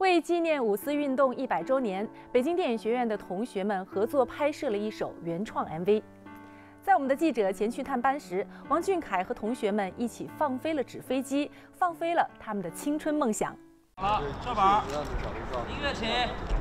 为纪念五四运动100周年，北京电影学院的同学们合作拍摄了一首原创 MV。在我们的记者前去探班时，王俊凯和同学们一起放飞了纸飞机，放飞了他们的青春梦想。 好，撤板，音乐起。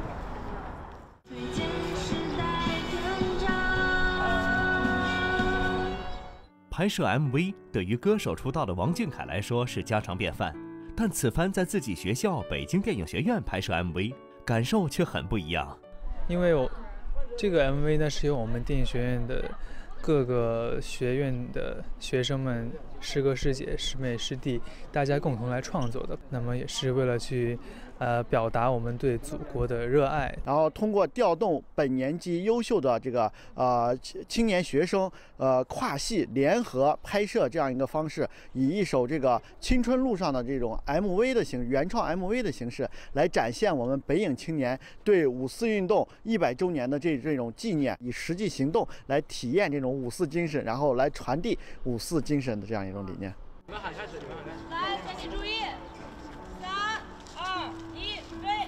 拍摄 MV 对于歌手出道的王俊凯来说是家常便饭，但此番在自己学校北京电影学院拍摄 MV， 感受却很不一样。 因为这个 MV 呢是由我们电影学院的各个学院的学生们、师哥师姐、师妹师弟，大家共同来创作的。那么也是为了去表达我们对祖国的热爱， 然后通过调动本年级优秀的这个青年学生跨系联合拍摄这样一个方式，以一首这个青春路上的这种 MV 的原创 MV 的形式来展现我们北影青年对五四运动100周年的这种纪念，以实际行动来体验这种五四精神，然后来传递五四精神的这样一种理念。 你们喊开始，你们喊开始。 来，全体注意，3、2、1，飞！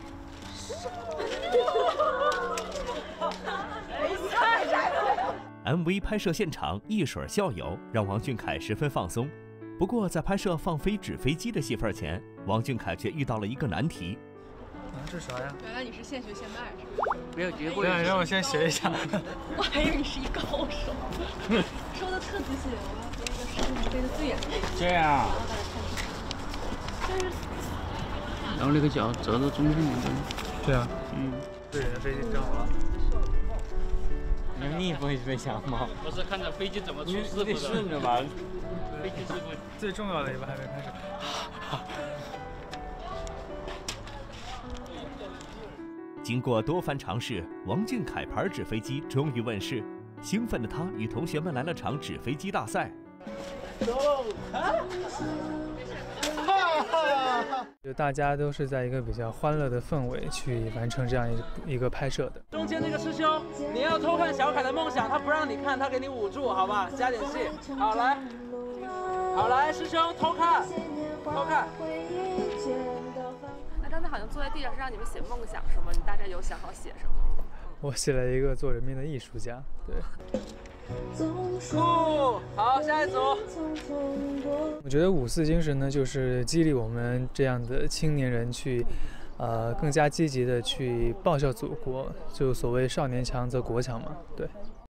MV 拍摄现场一水校友，让王俊凯十分放松。不过，在拍摄放飞纸飞机的戏份前，王俊凯却遇到了一个难题。 这啥呀？ 原来你是现学现卖是吧？ 没有结果。 对，让我先学一下。 我还以为你是一高手，说的特仔细，我要飞一个视频飞得最远的。 这样。然后那个脚折到中间那边。 对啊。 对， 飞机正好了。 你们逆风飞翔吗？不是看着飞机怎么出事故的，你得顺着吧。飞机事故最重要的一步还没开始。 经过多番尝试，王俊凯牌纸飞机终于问世。兴奋的他与同学们来了场纸飞机大赛。 就大家都是在一个比较欢乐的氛围去完成这样一个拍摄的。 中间这个师兄，你要偷看小凯的梦想，他不让你看，他给你捂住，好吧？加点戏。好来，好来，师兄偷看，偷看。 那刚才好像坐在地上是让你们写梦想是吗？你大概有想好写什么？ 我写了一个做人民的艺术家，对。 好，下一组。 我觉得五四精神呢，就是激励我们这样的青年人去，更加积极的去报效祖国，就所谓少年强则国强嘛，对。